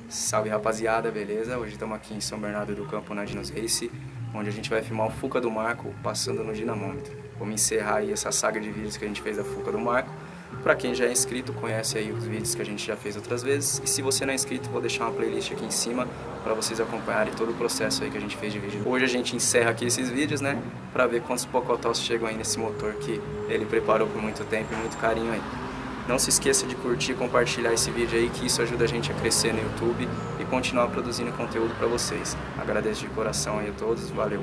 Salve rapaziada, beleza? Hoje estamos aqui em São Bernardo do Campo na Dinos Race, onde a gente vai filmar o Fuca do Marco passando no dinamômetro. Vamos encerrar aí essa saga de vídeos que a gente fez da Fuca do Marco. Pra quem já é inscrito, conhece aí os vídeos que a gente já fez outras vezes. E se você não é inscrito, vou deixar uma playlist aqui em cima para vocês acompanharem todo o processo aí que a gente fez de vídeo. Hoje a gente encerra aqui esses vídeos, né? Pra ver quantos pocotós chegam aí nesse motor que ele preparou por muito tempo e muito carinho aí. Não se esqueça de curtir e compartilhar esse vídeo aí, que isso ajuda a gente a crescer no YouTube e continuar produzindo conteúdo para vocês. Agradeço de coração aí a todos, valeu!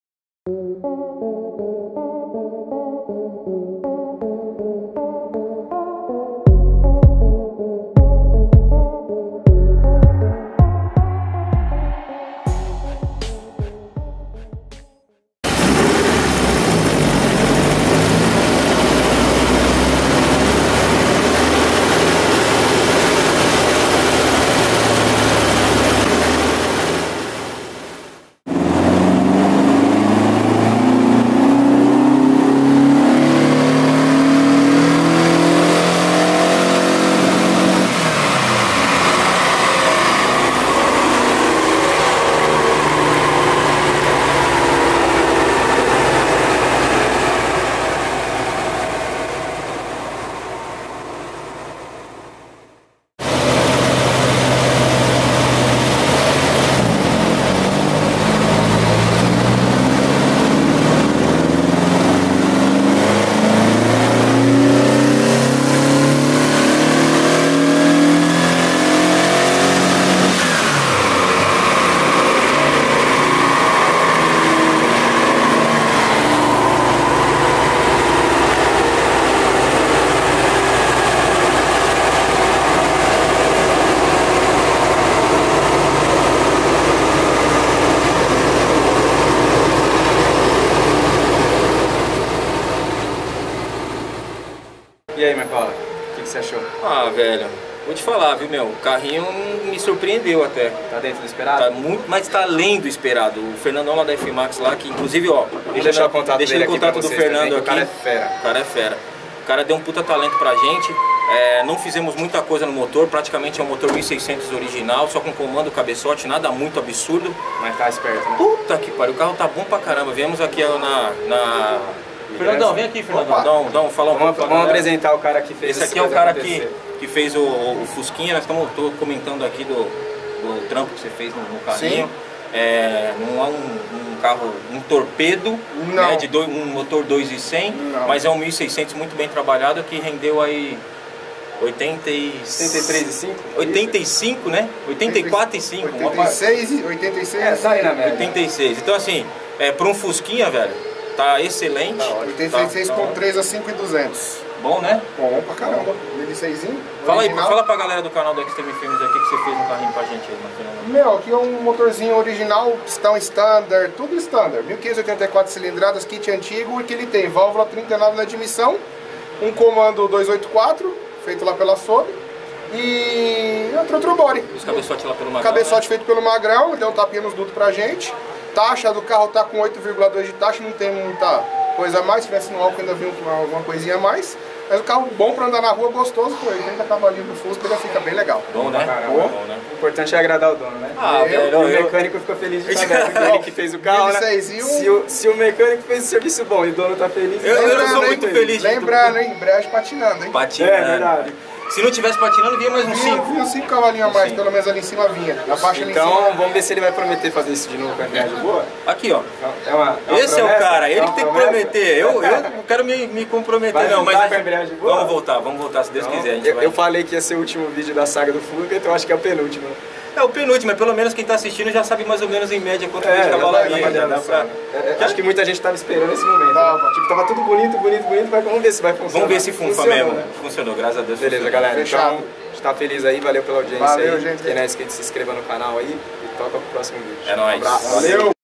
E aí, Marcola, o que você achou? Ah, velho, vou te falar, viu, meu? O carrinho me surpreendeu até. Tá dentro do esperado? Tá muito, mas tá além do esperado. O Fernandão lá da F-Max lá, que inclusive, ó... Vou deixar o contato dele aqui pra do vocês Fernando também, aqui. o cara é fera. O cara é fera. O cara deu um puta talento pra gente. Não fizemos muita coisa no motor, praticamente é um motor 1600 original, só com comando, cabeçote, nada muito absurdo. Mas tá esperto, né? Puta que pariu, o carro tá bom pra caramba. Viemos aqui na... Fernandão, vem aqui, Fernandão, fala um pouco. Vamos apresentar o cara que fez esse aqui é o cara que fez o Fusquinha. Nós estamos comentando aqui do trampo que você fez no carrinho. Não é um carro, um torpedo, né, um motor 2.100, mas é um 1600 muito bem trabalhado, que rendeu aí 83,5? 85, né? 84,5. 86, 86. Tá aí na média. 86. Então assim, para um Fusquinha, velho, tá excelente. 86,3 a 5,200. Bom, né? Bom pra caramba. 16zinho. Fala pra galera do canal do Extreme Filmes aqui que você fez um carrinho pra gente aí, Marcelo. Meu, aqui é um motorzinho original, pistão standard, tudo standard. 1584 cilindradas, kit antigo, e que ele tem válvula 39 na admissão, um comando 284, feito lá pela Sobe, e outro body. Os cabeçotes lá pelo Magrão. Cabeçote feito pelo Magrão, deu um tapinha nos dutos pra gente. Taxa do carro tá com 8,2 de taxa, não tem muita coisa a mais. Se tivesse no álcool ainda vinha alguma coisinha a mais. Mas o carro bom pra andar na rua, gostoso, pô, 80 cavalinhos do Fusca, ele fica bem legal. Bom, né? Bom, né? O importante é agradar o dono, né? Velho, o mecânico ficou feliz de saber, porque ele que fez o carro, né? Se o mecânico fez o serviço bom e o dono tá feliz... Eu sou muito feliz. Lembrando, hein? Embreagem patinando, hein? Patinando. É verdade. Se não tivesse patinando, vinha mais uns 5. Vinha 5 cavalinhos a mais, pelo menos ali em cima vinha. A faixa ali em cima. Então vamos ver se ele vai prometer fazer isso de novo com a embreagem boa. Aqui, ó. promessa? Esse é o cara, ele que tem que prometer. Eu não quero me comprometer, não, mas com a embreagem boa? Vamos voltar, se Deus quiser. Eu falei que ia ser o último vídeo da saga do Fuga, então acho que é o penúltimo. É o penúltimo, mas pelo menos quem tá assistindo já sabe mais ou menos em média quanto de cavalaria. Acho que muita gente tava esperando esse momento. Tipo, tava tudo bonito, mas vamos ver se vai funcionar. Vamos ver se funfa mesmo. Né? Funcionou, graças a Deus. Beleza, galera. Fechado. Então, a gente tá feliz aí, valeu pela audiência. Valeu, aí. gente. Quem não é inscrito, se inscreva no canal aí e toca pro próximo vídeo. É nóis. Valeu!